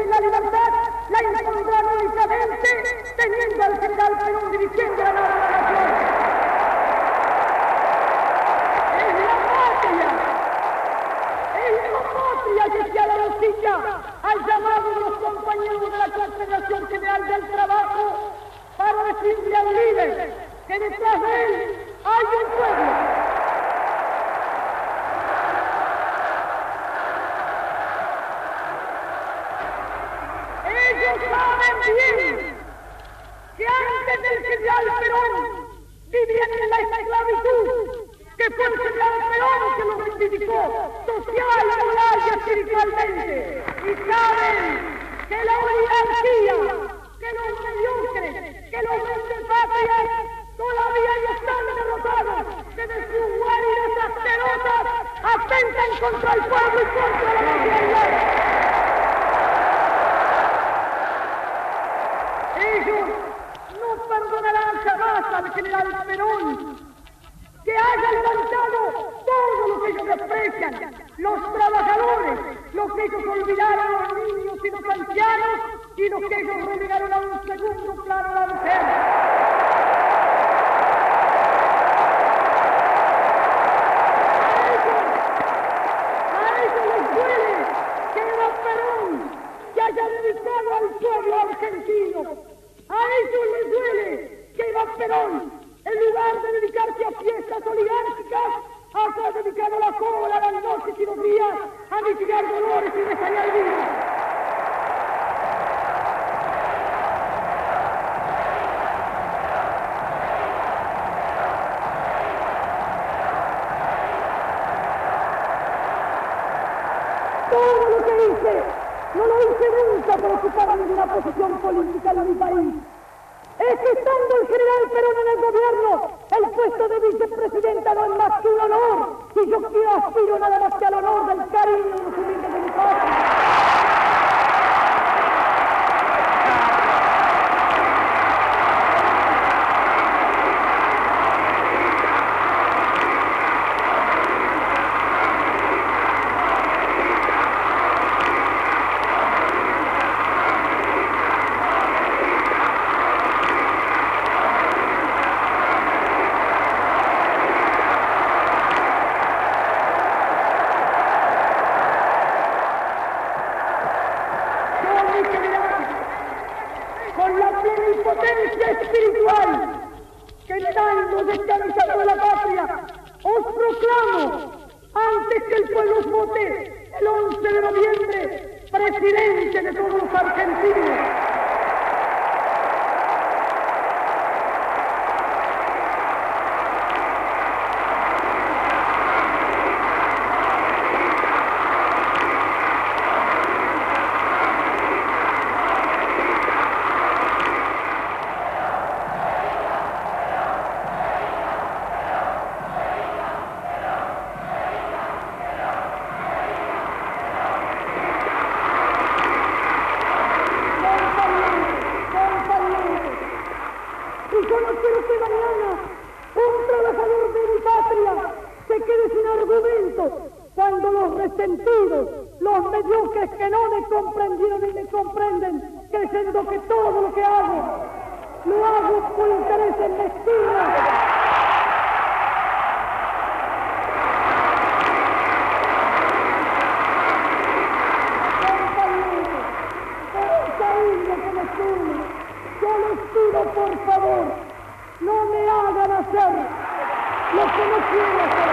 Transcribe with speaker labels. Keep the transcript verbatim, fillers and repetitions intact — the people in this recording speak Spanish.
Speaker 1: y la libertad la impondrán únicamente teniendo al general Perón dirigiendo la nave de la nación. Es la patria, es la patria que se a la rosilla al llamado de los compañeros de la Confederación General del Trabajo para decirle al líder que detrás de él hay un pueblo. Ellos saben bien que antes del general Perón vivían en la esclavitud, que fue el general Perón que los reivindicó social, moral y espiritualmente. Y saben que la oligarquía, que los mediocres, que los vendepatrias todavía no están derrotados, que de sus guaridas asquerosas atentan contra el pueblo y contra la nacionalidad. Ellos no perdonarán jamás al general Perón que haya levantado todo lo que ellos desprecian, los trabajadores, los que ellos olvidaron a los niños y los ancianos y los que ellos relegaron a un segundo plano a la mujer. A ellos, a ellos les duele que era Perón que haya dedicado al pueblo argentino. A ellos les duele que Iván Perón, en lugar de dedicarse a fiestas oligárquicas, haya dedicado la cola, las noches y los días a mitigar dolores y desayar vidas. Todo lo que hice, no lo hice nunca por ocupar ninguna posición política en mi país. Es que estando el general Perón en el gobierno, el puesto de vicepresidenta no es más que un honor, y yo quiero aspiro nada más que al honor del cariño de los humildes de mi patria. Espiritual, que estando descansado de la patria, os proclamo, antes que el pueblo os vote el once de noviembre, presidente de todos los argentinos. Cuando los resentidos, los mediocres que no me comprendieron ni me comprenden, creyendo que todo lo que hago, lo hago por intereses mezquinos. Compañeros, por el cariño que me tienen, yo les pido por favor, no me hagan hacer lo que no quiero hacer.